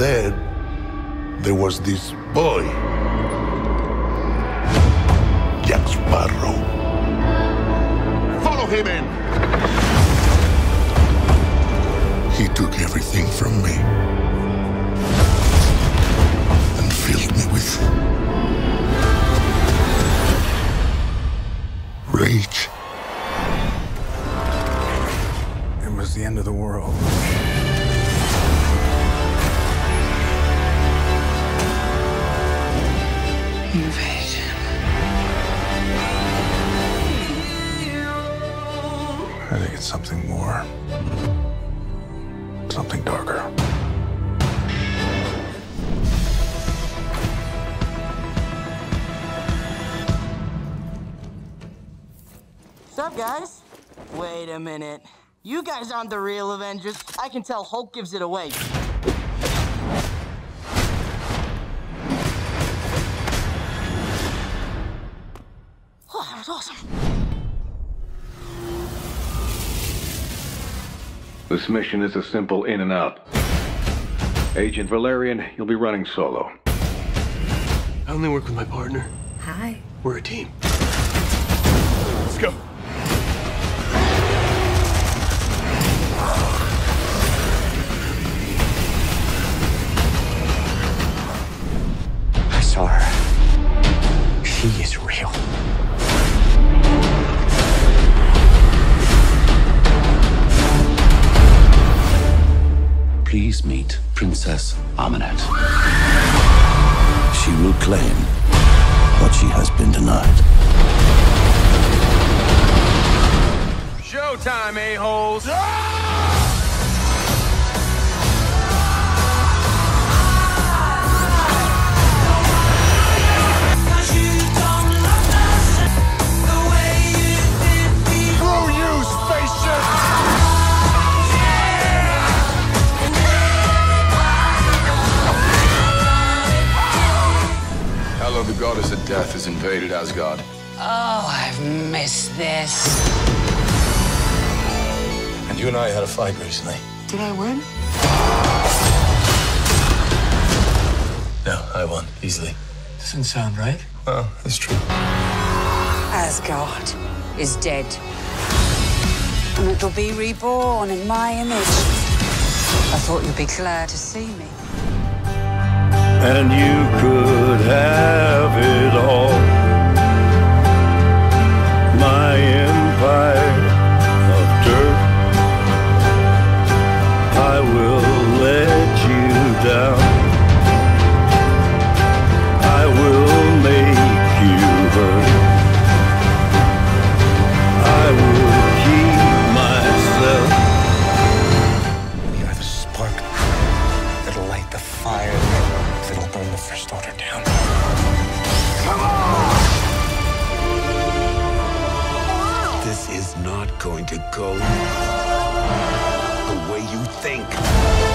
then there was this boy, Jack Sparrow. Follow him in. He took everything from me and filled me with rage. It was the end of the world. Invasion. I think it's something more. Something darker. Sup, guys? Wait a minute. You guys aren't the real Avengers. I can tell Hulk gives it away. Oh, that was awesome. This mission is a simple in and out. Agent Valerian, you'll be running solo. I only work with my partner. Hi. We're a team. Let's go. I saw her. She is real. Please meet Princess Amunet. She will claim what she has been denied. Showtime, a-holes! The goddess of death has invaded Asgard. Oh, I've missed this. And you and I had a fight recently. Did I win? No, I won, easily. Doesn't sound right. Well, it's true. Asgard is dead. And it'll be reborn in my image. I thought you'd be glad to see me. And you could have it all. My empire of dirt. I will let you down. I will make you hurt. I will keep myself. You're the spark that'll light the fire. That'll burn the First Order down. Come on! This is not going to go the way you think.